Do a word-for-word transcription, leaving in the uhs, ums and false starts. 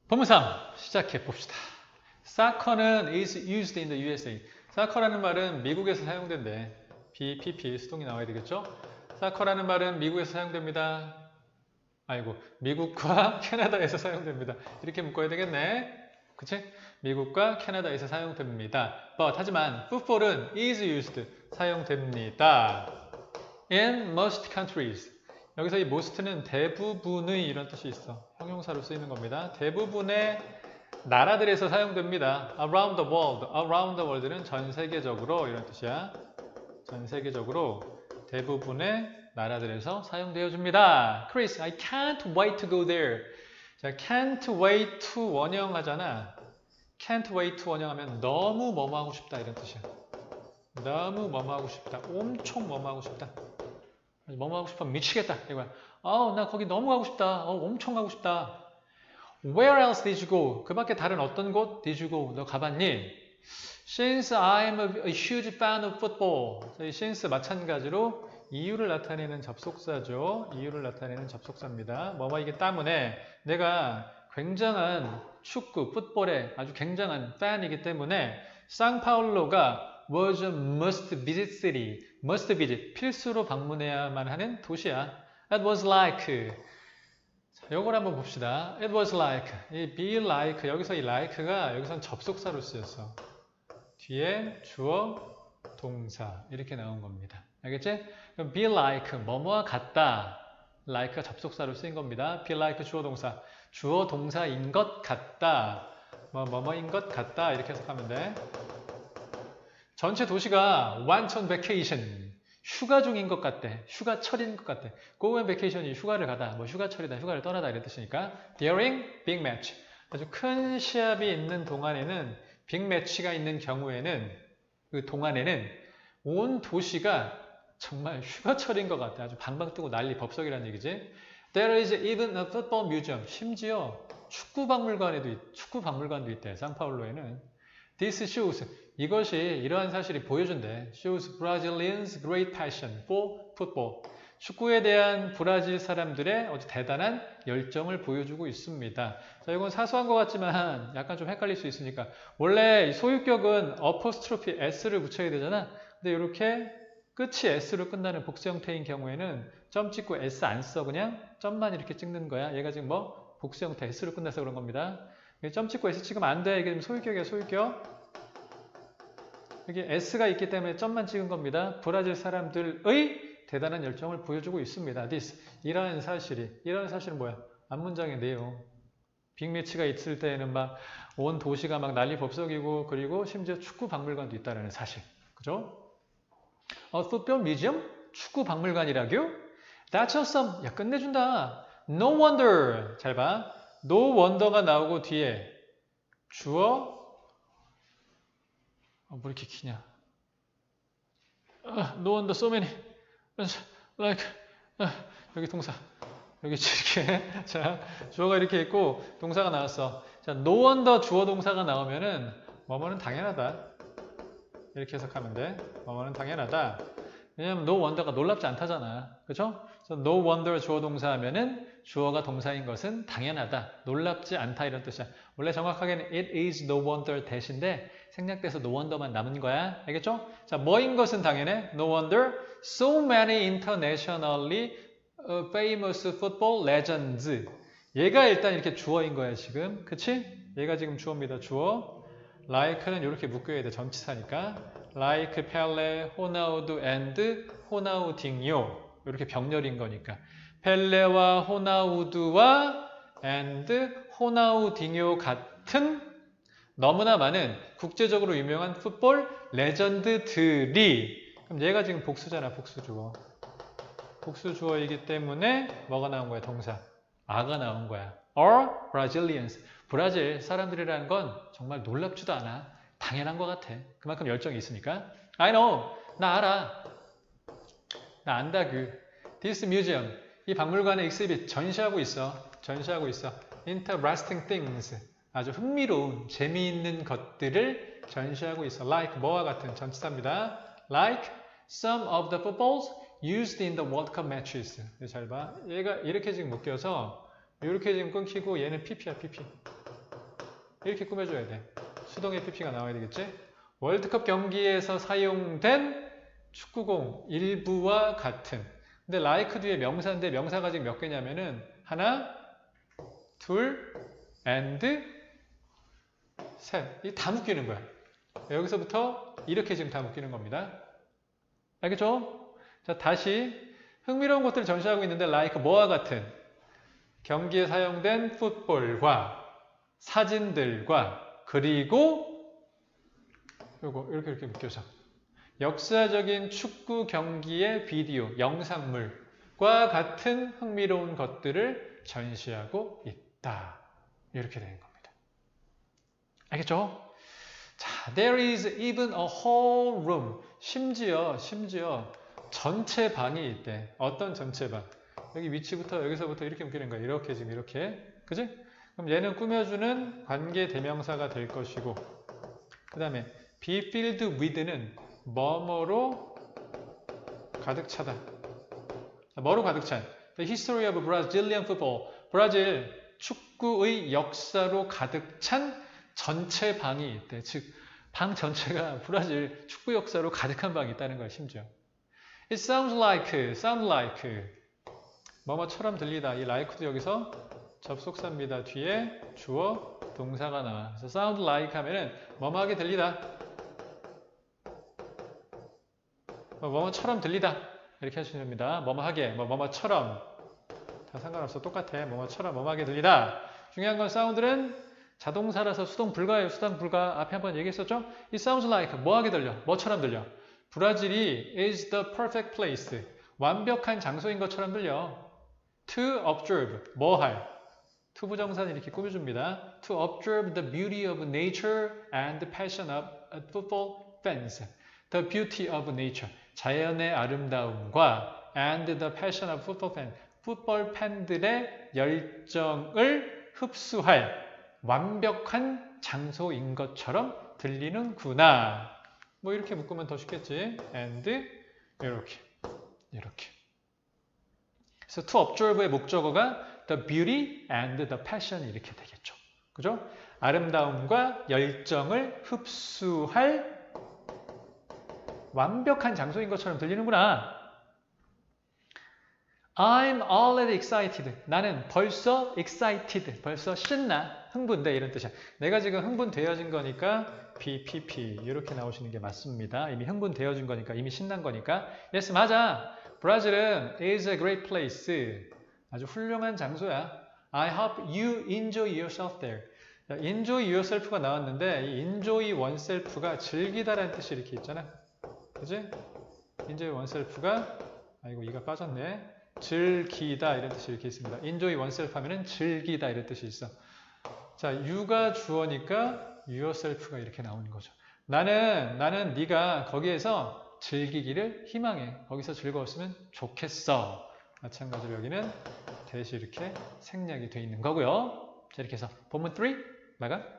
본문 삼 시작해 봅시다. soccer는 is used in the 유에스에이. soccer라는 말은 미국에서 사용된대. B, P, P 수동이 나와야 되겠죠? soccer라는 말은 미국에서 사용됩니다. 아이고, 미국과 캐나다에서 사용됩니다. 이렇게 묶어야 되겠네. 그치? 미국과 캐나다에서 사용됩니다. But, 하지만 football은 is used 사용됩니다. In most countries. 여기서 이 most는 대부분의 이런 뜻이 있어. 형용사로 쓰이는 겁니다. 대부분의 나라들에서 사용됩니다. Around the world. Around the world는 전 세계적으로 이런 뜻이야. 전 세계적으로 대부분의 나라들에서 사용되어 줍니다. Chris, I can't wait to go there. 자, can't wait to 원형하잖아. can't wait to 원형하면 너무 뭐뭐 하고 싶다 이런 뜻이야. 너무 뭐뭐 하고 싶다. 엄청 뭐뭐 하고 싶다. 뭐뭐 하고 싶어 미치겠다. 이거야. 아, 나 거기 너무 가고 싶다. 어, 엄청 가고 싶다. Where else did you go? 그 밖에 다른 어떤 곳 did you go? 너 가봤니? Since I'm a, a huge fan of football. 이 since 마찬가지로 이유를 나타내는 접속사죠. 이유를 나타내는 접속사입니다. 뭐뭐이기 때문에 내가 굉장한 축구, 풋볼에 아주 굉장한 팬이기 때문에 상파울로가 was a must visit city. must visit. 필수로 방문해야만 하는 도시야. It was like. 자, 요걸 한번 봅시다. It was like. 이 be like. 여기서 이 like가 여기선 접속사로 쓰였어. 뒤에 주어, 동사. 이렇게 나온 겁니다. 알겠지? 그럼 be like. 뭐뭐와 같다. like가 접속사로 쓰인 겁니다. be like 주어, 동사. 주어, 동사인 것 같다. 뭐, 뭐뭐인 것 같다. 이렇게 해석하면 돼. 전체 도시가 went on vacation, 휴가 중인 것 같대. 휴가철인 것 같대. go on vacation이 휴가를 가다, 뭐 휴가철이다, 휴가를 떠나다 이런 뜻이니까 during big match, 아주 큰 시합이 있는 동안에는 빅 매치가 있는 경우에는 그 동안에는 온 도시가 정말 휴가철인 것 같아. 아주 방방 뜨고 난리 법석이라는 얘기지. There is even a football museum. 심지어 축구 박물관에도 축구 박물관도 있대. 상파울로에는. This shows. 이것이 이러한 사실이 보여준대. Shows Brazilians' great passion for football. 축구에 대한 브라질 사람들의 아주 대단한 열정을 보여주고 있습니다. 자, 이건 사소한 것 같지만 약간 좀 헷갈릴 수 있으니까. 원래 소유격은 어포스트로피 S를 붙여야 되잖아. 근데 이렇게 끝이 S로 끝나는 복수 형태인 경우에는 점 찍고 S 안 써. 그냥 점만 이렇게 찍는 거야. 얘가 지금 뭐 복수 형태 S로 끝나서 그런 겁니다. 점 찍고 S 찍으면 안 돼. 이게 지금 소유격이야, 소유격. 여기 S가 있기 때문에 점만 찍은 겁니다. 브라질 사람들의 대단한 열정을 보여주고 있습니다. This. 이러한 사실이. 이러한 사실은 뭐야? 앞문장의 내용. 빅매치가 있을 때에는 막 온 도시가 막 난리 법석이고 그리고 심지어 축구 박물관도 있다는 사실. 그죠? 어, football museum? 축구 박물관이라고요? That's awesome. 야, 끝내준다. No wonder. 잘 봐. No wonder가 나오고 뒤에 주어 어, 뭐 이렇게 기냐? Uh, no wonder so many. Like uh, 여기 동사. 여기 이렇게 자 주어가 이렇게 있고 동사가 나왔어. 자, no wonder 주어 동사가 나오면은 뭐뭐는 당연하다. 이렇게 해석하면 돼. 뭐뭐는 당연하다. 왜냐면 no wonder가 놀랍지 않다잖아. 그렇죠? no wonder 주어 동사 하면은 주어가 동사인 것은 당연하다. 놀랍지 않다 이런 뜻이야. 원래 정확하게는 it is no wonder 대신데 생략돼서 no wonder만 남은 거야. 알겠죠? 자, 뭐인 것은 당연해. No wonder so many internationally famous football legends. 얘가 일단 이렇게 주어인 거야, 지금. 그치? 얘가 지금 주어입니다. 주어. like는 이렇게 묶여야 돼. 전치사니까. like, 펠레, 호나우두, and 호나우딩요. 이렇게 병렬인 거니까. 펠레와 호나우두와 and 호나우딩요 같은 너무나 많은 국제적으로 유명한 풋볼 레전드들이, 그럼 얘가 지금 복수잖아, 복수주어. 복수주어이기 때문에 뭐가 나온 거야, 동사. 아가 나온 거야. are Brazilians. 브라질 사람들이라는 건 정말 놀랍지도 않아. 당연한 것 같아. 그만큼 열정이 있으니까. I know. 나 알아. 나 안다, 그. This museum. 이 박물관의 exhibit 전시하고 있어. 전시하고 있어. Interesting things. 아주 흥미로운, 재미있는 것들을 전시하고 있어. Like 뭐와 같은 전치사입니다. Like some of the footballs used in the World Cup matches. 잘 봐. 얘가 이렇게 지금 묶여서 이렇게 지금 끊기고 얘는 피피야, 피피. 이렇게 꾸며줘야 돼. 수동의 피피가 나와야 되겠지? 월드컵 경기에서 사용된 축구공 일부와 같은. 근데 like 뒤에 명사인데 명사가 지금 몇 개냐면은 하나, 둘, and, 셋. 이 다 묶이는 거야. 여기서부터 이렇게 지금 다 묶이는 겁니다. 알겠죠? 자, 다시 흥미로운 것들을 전시하고 있는데 like 뭐와 같은 경기에 사용된 풋볼과 사진들과 그리고 요거 이렇게 이렇게 묶여서 역사적인 축구 경기의 비디오, 영상물과 같은 흥미로운 것들을 전시하고 있다. 이렇게 되는 겁니다. 알겠죠? 자, there is even a whole room. 심지어, 심지어 전체 방이 있대. 어떤 전체 방? 여기 위치부터 여기서부터 이렇게 묶이는 거야. 이렇게 지금 이렇게. 그지? 그럼 얘는 꾸며주는 관계 대명사가 될 것이고 그 다음에 be filled with는 뭐뭐로 가득 차다. 뭐로 가득 찬? The history of Brazilian football. 브라질 축구의 역사로 가득 찬 전체 방이 있대. 즉, 방 전체가 브라질 축구 역사로 가득한 방이 있다는 거야, 심지어. It sounds like, sound like. 뭐뭐처럼 들리다. 이 like도 여기서 접속사입니다. 뒤에 주어, 동사가 나와. 그래서 sound like 하면은 뭐뭐하게 들리다. 뭐뭐처럼 들리다. 이렇게 하시면 됩니다. 뭐뭐하게, 뭐 뭐뭐처럼. 다 상관없어. 똑같아. 뭐뭐처럼 뭐뭐하게 들리다. 중요한 건 사운드는 자동사라서 수동 불가예요. 수동 불가. 앞에 한번 얘기했었죠? It sounds like 뭐하게 들려? 뭐처럼 들려? 브라질이 is the perfect place. 완벽한 장소인 것처럼 들려. To observe. 뭐 할? to 부정사는 이렇게 꾸며줍니다. To observe the beauty of nature and the passion of football fans. The beauty of nature. 자연의 아름다움과 and the passion of football fans. 풋볼 팬들의 열정을 흡수할 완벽한 장소인 것처럼 들리는구나. 뭐 이렇게 묶으면 더 쉽겠지. and 이렇게 이렇게. 그래서 to observe의 목적어가 the beauty and the passion 이렇게 되겠죠. 그죠? 아름다움과 열정을 흡수할 완벽한 장소인 것처럼 들리는구나. I'm already excited. 나는 벌써 excited. 벌써 신나. 흥분돼. 이런 뜻이야. 내가 지금 흥분되어진 거니까 be, pp. 이렇게 나오시는 게 맞습니다. 이미 흥분되어진 거니까. 이미 신난 거니까. Yes, 맞아. 브라질은 is a great place. 아주 훌륭한 장소야. I hope you enjoy yourself there. enjoy yourself가 나왔는데 이 enjoy oneself가 즐기다라는 뜻이 이렇게 있잖아. 그지? enjoy oneself가 아이고 이가 빠졌네. 즐기다 이런 뜻이 이렇게 있습니다. enjoy oneself 하면은 즐기다 이런 뜻이 있어. 자, you가 주어니까 yourself가 이렇게 나오는 거죠. 나는 나는 네가 거기에서 즐기기를 희망해. 거기서 즐거웠으면 좋겠어. 마찬가지로 여기는 대시 이렇게 생략이 돼 있는 거고요. 자, 이렇게 해서 본문 삼 마감.